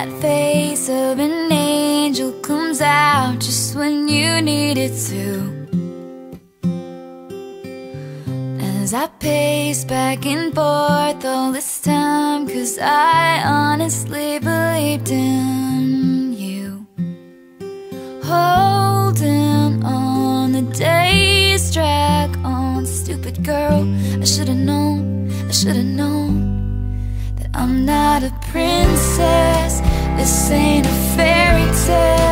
That face of an angel comes out just when you need it to. As I pace back and forth all this time, 'cause I honestly believed in you. Holding on, the days drag on. Stupid girl, I should've known, I should've known that I'm not a princess. This ain't a fairy tale.